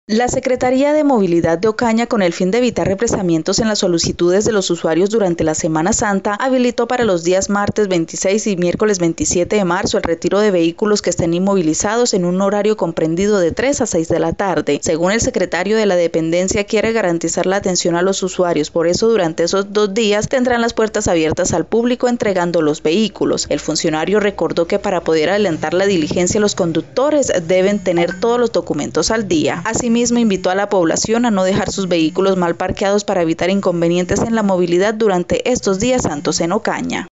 La Secretaría de Movilidad de Ocaña, con el fin de evitar represamientos en las solicitudes de los usuarios durante la Semana Santa, habilitó para los días martes 26 y miércoles 27 de marzo el retiro de vehículos que estén inmovilizados en un horario comprendido de 3 a 6 de la tarde. Según el secretario de la dependencia, quiere garantizar la atención a los usuarios, por eso durante esos 2 días tendrán las puertas abiertas al público entregando los vehículos. El funcionario recordó que para poder adelantar la diligencia, los conductores deben tener todos los documentos al día. Asimismo, invitó a la población a no dejar sus vehículos mal parqueados para evitar inconvenientes en la movilidad durante estos días santos en Ocaña.